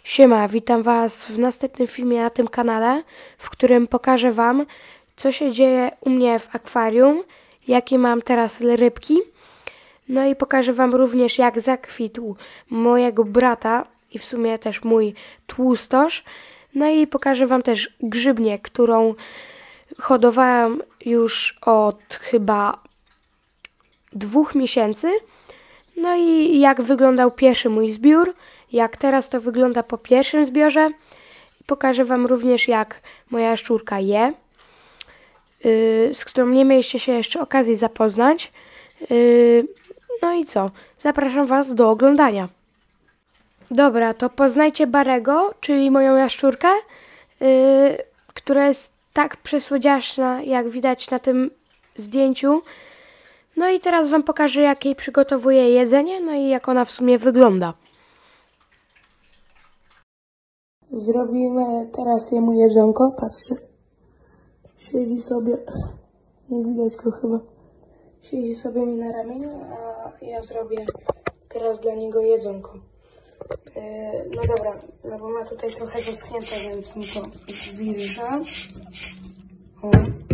Siema, witam Was w następnym filmie na tym kanale, w którym pokażę Wam, co się dzieje u mnie w akwarium, jakie mam teraz rybki. No i pokażę Wam również, jak zakwitł mojego brata i w sumie też mój tłustosz. No i pokażę Wam też grzybnię, którą hodowałam już od chyba 2 miesięcy. No i jak wyglądał pierwszy mój zbiór, jak teraz to wygląda po pierwszym zbiorze. I pokażę Wam również, jak moja jaszczurka je, z którą nie mieliście się jeszcze okazji zapoznać. No i co? Zapraszam Was do oglądania. Dobra, to poznajcie Barego, czyli moją jaszczurkę, która jest tak przesłodziaszna, jak widać na tym zdjęciu. No i teraz Wam pokażę, jak jej przygotowuję jedzenie, no i jak ona w sumie wygląda. Zrobimy teraz jemu jedzonko, patrzcie. Siedzi sobie, nie widać go chyba. Siedzi sobie mi na ramieniu, a ja zrobię teraz dla niego jedzonko. No dobra, no bo ma tutaj trochę zaschnięte, więc mi to zwilża. O.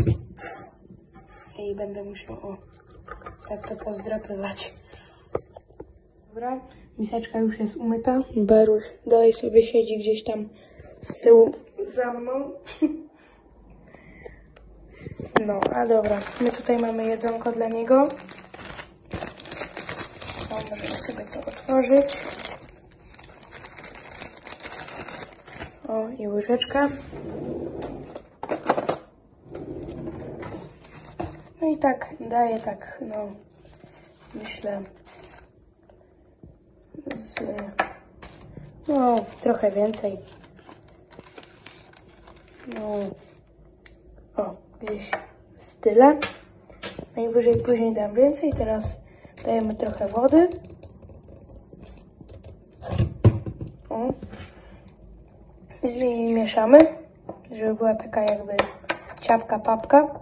I będę musiał, tak to pozdrapywać. Dobra, miseczka już jest umyta. Beruś dalej sobie siedzi gdzieś tam z tyłu za mną. No, a dobra, my tutaj mamy jedzonko dla niego. O, możemy sobie to otworzyć. O, i łyżeczka. No i tak, daję tak, no, myślę, no, trochę więcej. No, o, gdzieś z tyle. Najwyżej później dam więcej. Teraz dajemy trochę wody. O. I mieszamy, żeby była taka jakby ciapka, papka.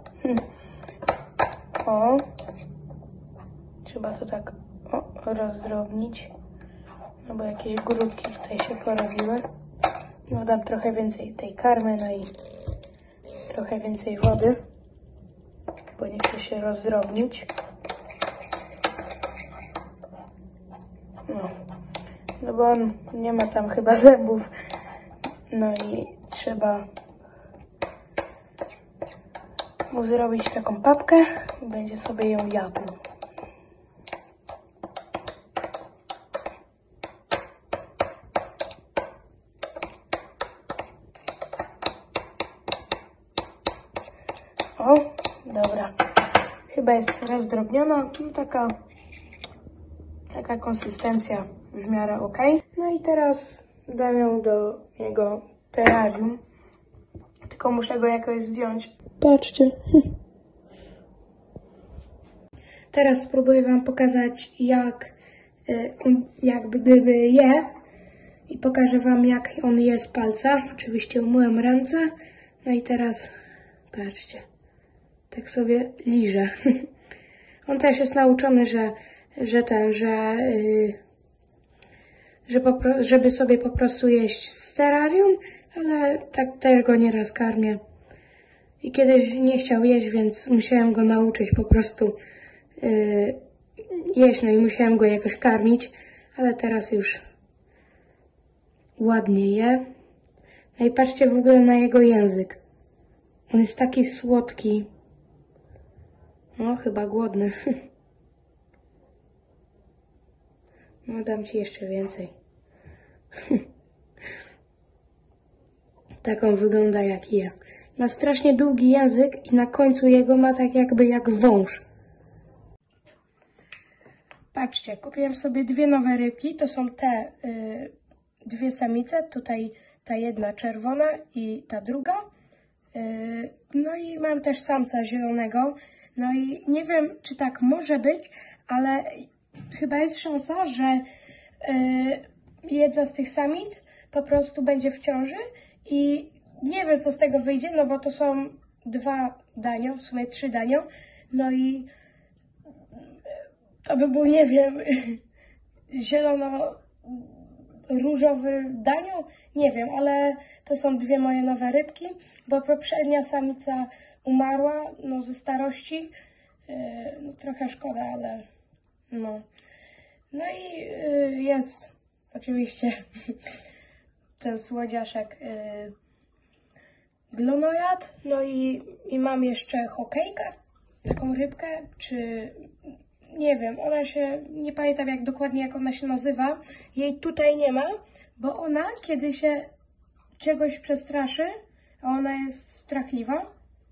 O. Trzeba to tak rozdrobnić, no bo jakieś grudki tutaj się porobiły. No dam trochę więcej tej karmy, no i trochę więcej wody, bo nie chcę się rozdrobnić. No bo on nie ma tam chyba zębów, no i trzeba mu zrobić taką papkę i będzie sobie ją jadł. O, dobra. Chyba jest rozdrobniona. No taka konsystencja w miarę ok. No i teraz dam ją do jego terrarium. Tylko muszę go jakoś zdjąć. Patrzcie. Teraz spróbuję Wam pokazać, jak gdyby je. I pokażę Wam, jak on je z palca. Oczywiście umyłem ręce. No i teraz patrzcie. Tak sobie liże. On też jest nauczony, żeby sobie po prostu jeść z terrarium, ale tak też go nieraz karmię. I kiedyś nie chciał jeść, więc musiałem go nauczyć po prostu jeść, no i musiałem go jakoś karmić, ale teraz już ładnie je. No i patrzcie w ogóle na jego język. On jest taki słodki. No, chyba głodny. No, dam Ci jeszcze więcej. Tak on wygląda, jak je. Ma strasznie długi język i na końcu jego ma tak jakby jak wąż. Patrzcie, kupiłem sobie 2 nowe rybki. To są te 2 samice. Tutaj ta jedna czerwona i ta druga. No i mam też samca zielonego. No i nie wiem, czy tak może być, ale chyba jest szansa, że jedna z tych samic po prostu będzie w ciąży i nie wiem, co z tego wyjdzie, no bo to są 2 danio, w sumie 3 danio, no i to by był, nie wiem, różowy daniu, nie wiem, ale to są dwie moje nowe rybki, bo poprzednia samica umarła, no ze starości, trochę szkoda, ale no. No i jest oczywiście ten słodziaszek glonojad, no i mam jeszcze hokejkę, taką rybkę, czy nie wiem, ona się, nie pamiętam jak ona się nazywa, jej tutaj nie ma, bo ona kiedy się czegoś przestraszy, a ona jest strachliwa,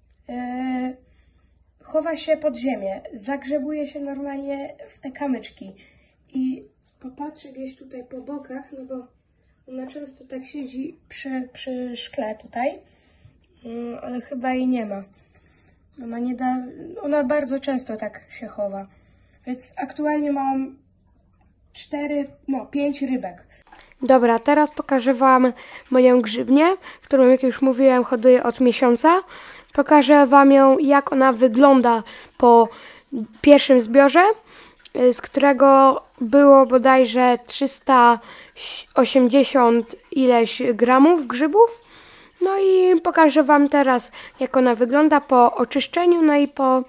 chowa się pod ziemię, zagrzebuje się normalnie w te kamyczki i popatrzę gdzieś tutaj po bokach, no bo ona często tak siedzi przy szkle tutaj, ale chyba jej nie ma. Ona bardzo często tak się chowa. Więc aktualnie mam 5 rybek. Dobra, teraz pokażę Wam moją grzybnię, którą, jak już mówiłem, hoduję od miesiąca. Pokażę Wam ją, jak ona wygląda po pierwszym zbiorze, z którego było bodajże 380 ileś gramów grzybów. No i pokażę Wam teraz, jak ona wygląda po oczyszczeniu, no i po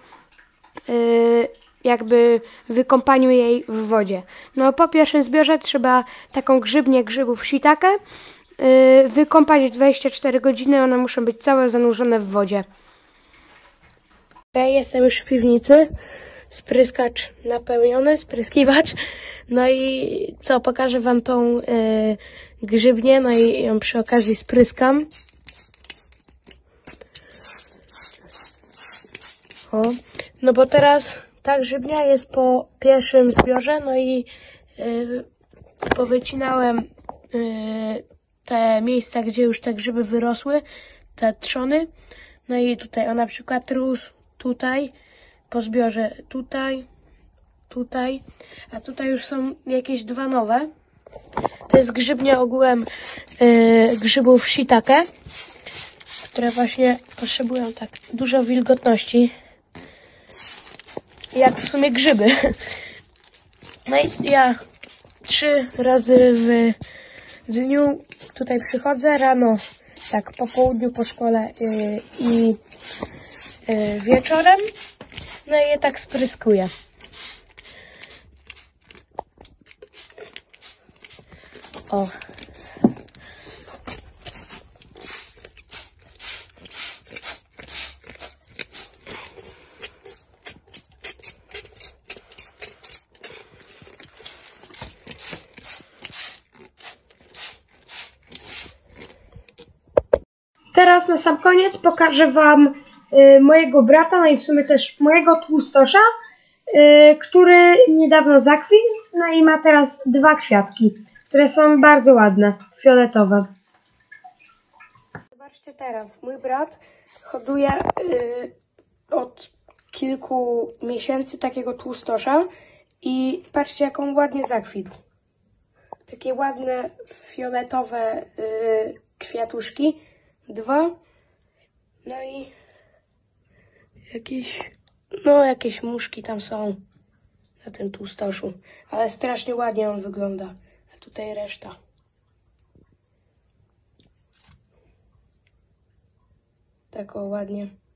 jakby wykąpaniu jej w wodzie. No po pierwszym zbiorze trzeba taką grzybnię grzybów shiitake wykąpać 24 godziny, one muszą być całe zanurzone w wodzie. Tutaj jestem już w piwnicy, spryskacz napełniony, spryskiwacz. No i co, pokażę Wam tą grzybnię, no i ją przy okazji spryskam. O, no bo teraz ta grzybnia jest po pierwszym zbiorze, no i powycinałem te miejsca, gdzie już te grzyby wyrosły, te trzony. No i tutaj on na przykład rósł tutaj, po zbiorze tutaj, a tutaj już są jakieś dwa nowe. To jest grzybnia ogółem grzybów shiitake, które właśnie potrzebują tak dużo wilgotności, jak w sumie grzyby. No i ja 3 razy w dniu tutaj przychodzę, rano, tak po południu, po szkole i wieczorem, no i je tak spryskuję. O. Teraz na sam koniec pokażę Wam mojego brata, no i w sumie też mojego tłustosza, który niedawno zakwitł, no i ma teraz 2 kwiatki, które są bardzo ładne, fioletowe. Zobaczcie teraz, mój brat hoduje od kilku miesięcy takiego tłustosza i patrzcie, jak on ładnie zakwitł. Takie ładne fioletowe kwiatuszki. 2. No i jakieś muszki tam są na tym tłustoszu. Ale strasznie ładnie on wygląda. A tutaj reszta. Tak o ładnie.